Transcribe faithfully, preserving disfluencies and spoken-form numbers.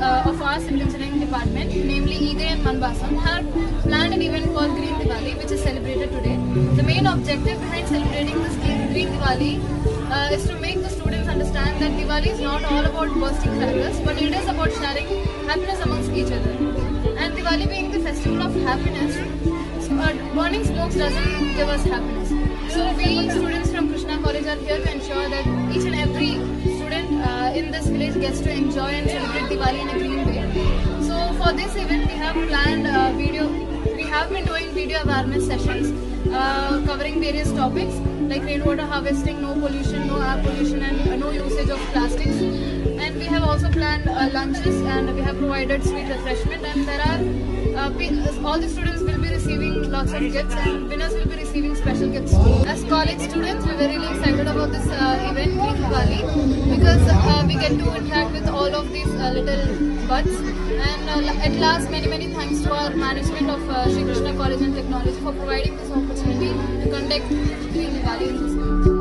uh, of our civil engineering department, namely Eagai and Mannvaasam, have planned an event called Green Diwali, which is celebrated today. The main objective behind celebrating this Green Diwali uh, is to make the students understand that Diwali is not all about bursting crackers, but it is about sharing happiness amongst each other. And Diwali being the festival of happiness, uh, burning smokes doesn't give us happiness. So we students from Krishna College are here to ensure that each and every student uh, in this village gets to enjoy and celebrate Diwali in a green way. So for this event we have planned uh, video, we have been doing video awareness sessions uh, covering various topics like rainwater harvesting, no pollution, no air pollution, and uh, no usage of plastics. And we have also planned uh, lunches, and we have provided sweet refreshment, and there are uh, all the students will be receiving lots of gifts, and winners will be receiving special gifts too. As college students, we are very really excited about this uh, event, Green Diwali, because uh, we get to interact with all of these uh, little buds. And uh, at last, many many thanks to our management of uh, Shri Krishna College and Technology for providing this opportunity to conduct Green Diwali in this.